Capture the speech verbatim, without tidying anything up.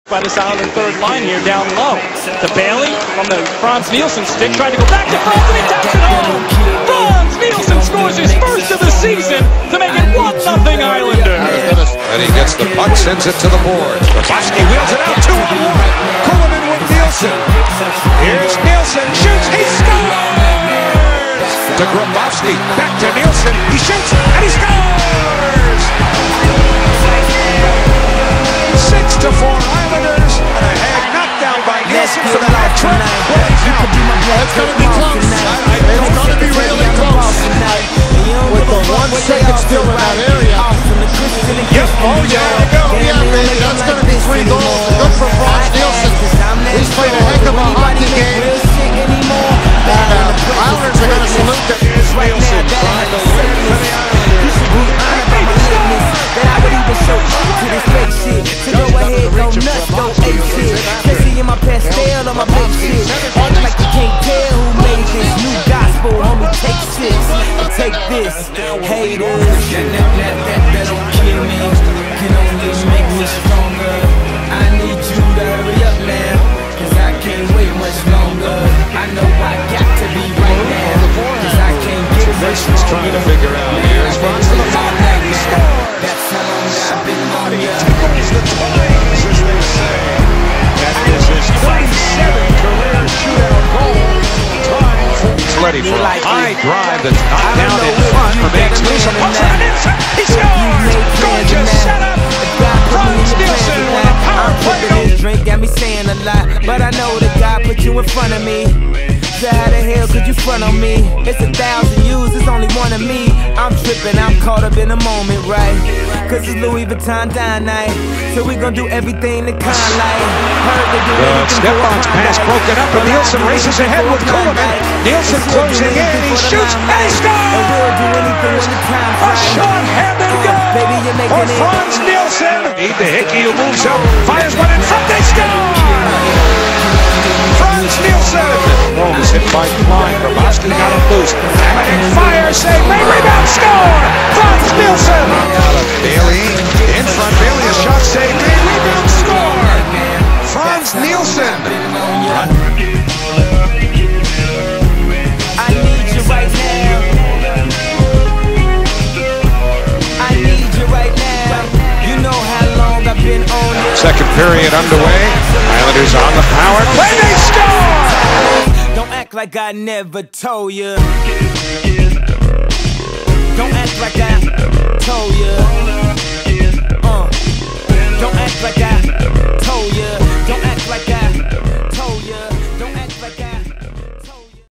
By this Island third line here down low. To Bailey from the Frans Nielsen stick, trying to go back to Frans and he taps it home. Frans Nielsen scores his first of the season to make it one nothing Islanders. And he gets the puck, sends it to the board. Grabowski wheels it out, two on one. Kulemin with Nielsen. Here's Nielsen, shoots, he scores! To Grabowski, back to Nielsen, he shoots, and he scores! Six to four Islanders, and a head knocked down by Nielsen for the back track. It's going to be close. It's going to be really close. With the one second still in that area. Yep, oh yeah, there you go. Yeah, baby, that's going to be three goals. Good for Frans Nielsen. He's played a heck of a hockey game. And uh, Islanders are going to salute them. Here's Nielsen trying to win for the Islanders. That I would even show up to this fake shit. So go ahead, go nuts, go ape shit. Especially in my pastel on my big shit. Act like you can't tell who made this new gospel, homie. Take six, take this, haters. That, that, that, that, that don't kill me, can only make me stronger. I need you to hurry up now, cause I can't wait much longer. I know I got to be right now, cause I can't get much longer. Trying to figure out here. Here's Frans for the foul. He scores. That's how long I've been on He ya. tickles the toys, as they say. That is his twenty-seventh career shootout goal. Time for... He's ready for a high drive that's knocked down in front from Max Nielsen. Pucks on Nielsen. He scores! Gorgeous setup! Frans Nielsen with a power play. This drink got me saying a lot, but I know that God put you in front of me. So how the hell could you front on me? It's a thousand yous, it's only one of me. I'm tripping, I'm caught up in the moment, right? Cause it's Louis Vuitton dine night, so we gon' do everything the kind like. Heard they do Good. Stefan's pass broken up, and Nielsen races ahead with Kulemin. Nielsen closing in, he shoots, and he scores! A short-handed goal for Frans Nielsen. Need the Hickey who moves up, fires one in front, they score! Frans Nielsen! Ball was hit by Klein. Grabowski got him loose. Hamonic fire, save, late rebound, score! Frans Nielsen! Out of Bailey. In front, Bailey, a shot save, late rebound, score! Frans Nielsen! I need you right now. I need you right now. You know how long I've been on this. Second period underway. Islanders on the power play, they score! Don't act like I never told you. Don't act like I told you. Uh, don't act like I told you.